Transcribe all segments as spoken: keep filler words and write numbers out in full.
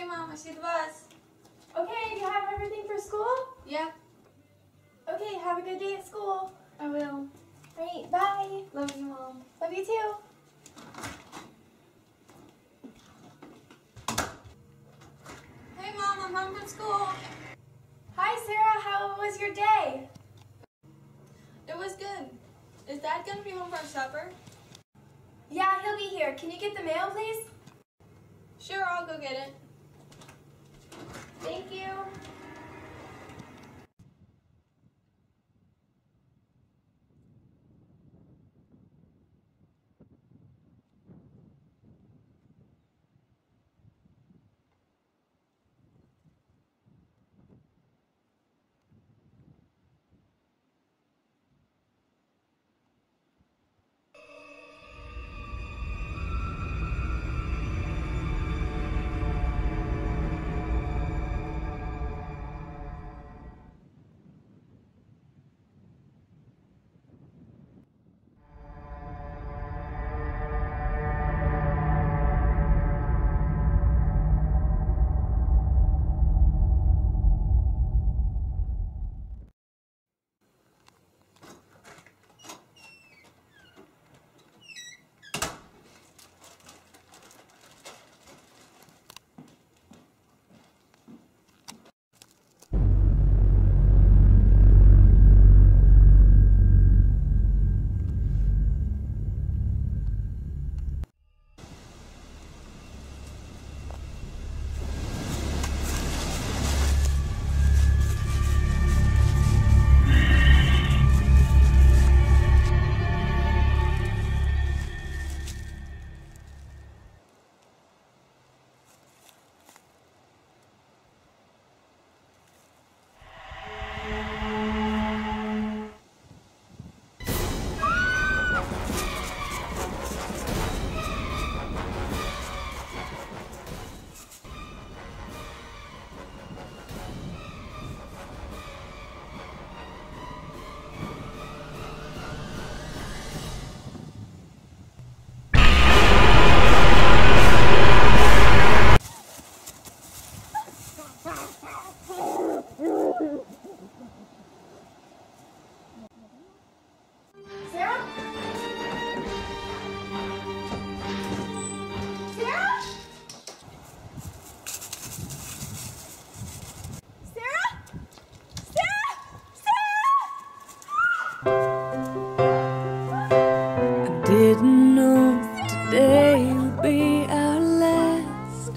Mom, I see the bus. Okay, do you have everything for school? Yeah, Okay, have a good day at school. I will. Alright, bye. Love you, Mom. Love you too. Hey, Mom, I'm home from school. Hi, Sarah. How was your day? It was good. Is Dad gonna be home for supper? Yeah, he'll be here. Can you get the mail, please? Sure, I'll go get it. Thank you. Sarah? Sarah? Sarah? Sarah? I didn't know today would be our last,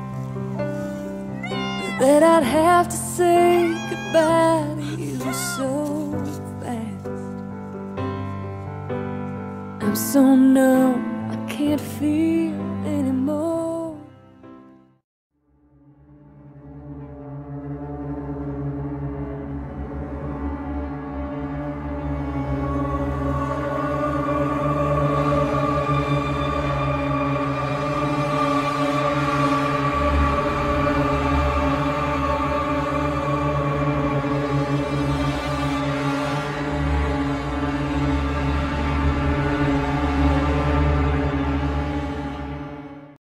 that I'd have to say goodbye to you so fast. I'm so numb, I can't feel anymore.